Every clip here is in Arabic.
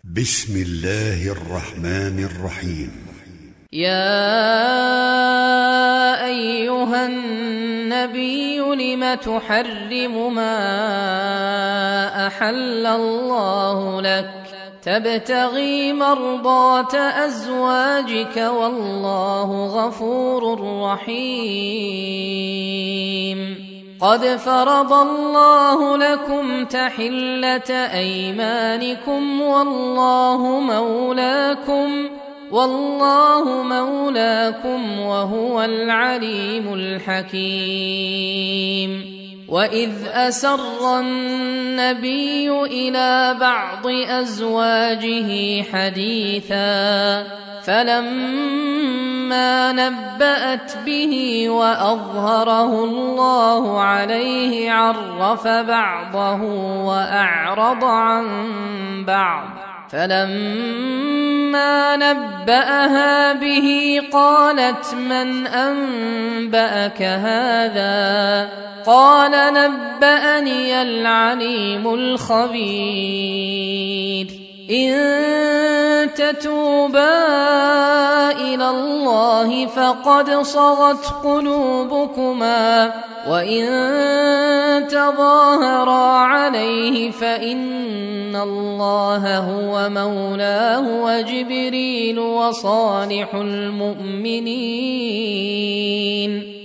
بسم الله الرحمن الرحيم. يا أيها النبي لم تحرم ما أحل الله لك تبتغي مرضات أزواجك والله غفور رحيم. قد فرض الله لكم تحلة أيمانكم والله مولاكم وهو العليم الحكيم. وإذ أسر النبي إلى بعض أزواجه حديثا فلما نبأت به وأظهره الله عليه عرف بعضه وأعرض عن بعض فلما نبأها به قالت من أنبأك هذا قال نبأني العليم الخبير. إن تتوبا إلى الله فقد صغت قلوبكما وإن تظاهرا عليه فإن الله هو مولاه وجبريل وصالح المؤمنين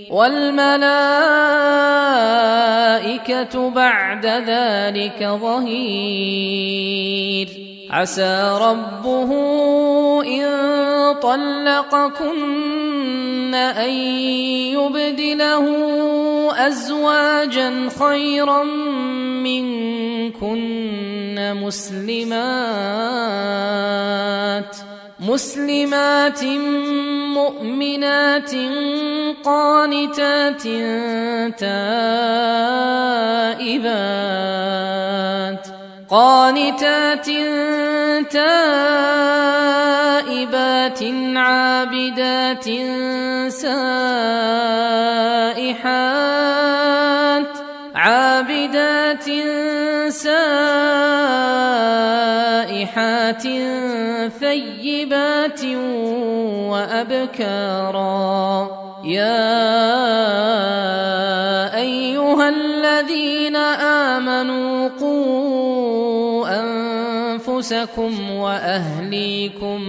والملائكة بعد ذلك ظهير. عسى ربه إن طلقكن أن يبدله أزواجا خيرا منكن مسلمات مؤمنات قانتات تائبات عابدات سائحات ثيبات وأبكارا. يا أيها الذين آمنوا قوا أنفسكم وأهليكم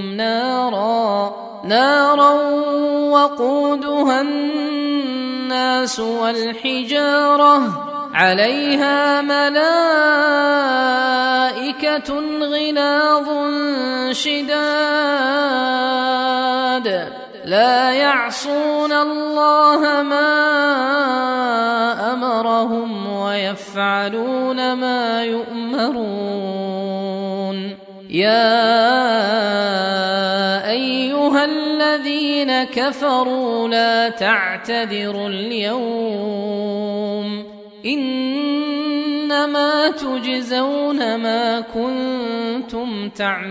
نارا وقودها الناس والحجارة عليها ملائكة غلاظ شداد لا يعصون الله ما أمرهم ويفعلون ما يؤمرون. يا أيها الذين كفروا لا تعتذروا اليوم إنما تجزون ما كنتم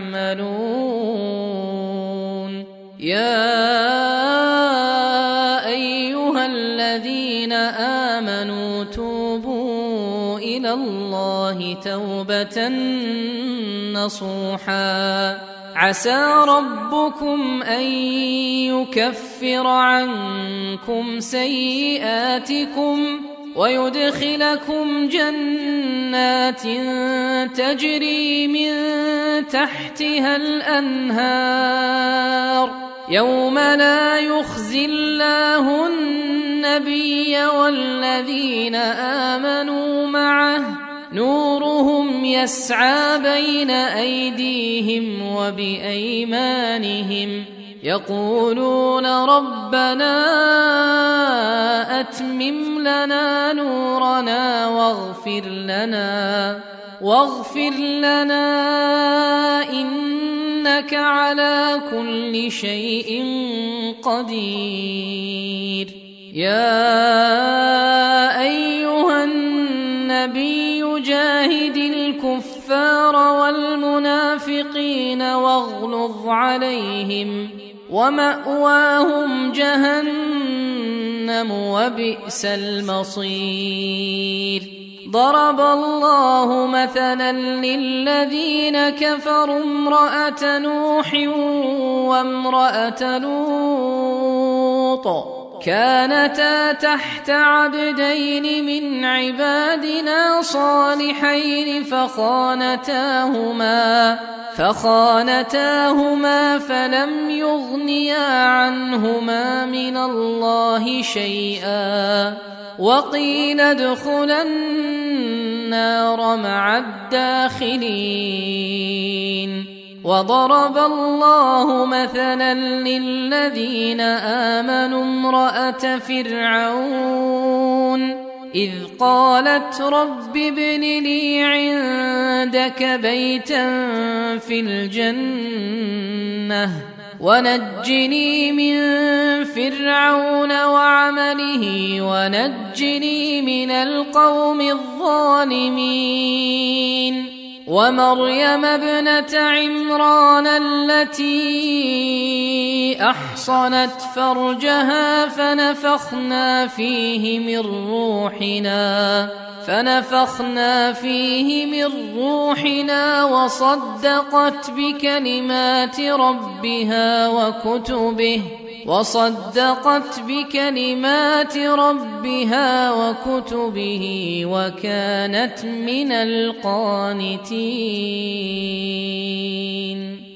تعملون. يا أيها الذين آمنوا توبوا إلى الله توبة نصوحا عسى ربكم أن يكفر عنكم سيئاتكم ويدخلكم جنات تجري من تحتها الأنهار يوم لا يخزي الله النبي والذين آمنوا معه نورهم يسعى بين أيديهم وبأيمانهم يقولون ربنا أتمم لنا نورنا واغفر لنا إنك على كل شيء قدير. يا أيها النبي جاهد الكفار والمنافقين واغلظ عليهم ومأواهم جهنم وبئس المصير. ضرب الله مثلا للذين كفروا امرأة نوح وامرأة لوط كانتا تحت عبدين من عبادنا صالحين فخانتاهما فلم يغنيا عنهما من الله شيئا وقيل ادخلا النار مع الداخلين. وضرب الله مثلا للذين آمنوا امرأة فرعون إذ قالت رب ابن لي عندك بيتا في الجنة ونجني من فرعون وعمله ونجني من القوم الظالمين. ومريم ابنة عمران التي أحصنت فرجها فنفخنا فيه من روحنا وصدقت بكلمات ربها وكتبه وكانت من القانتين.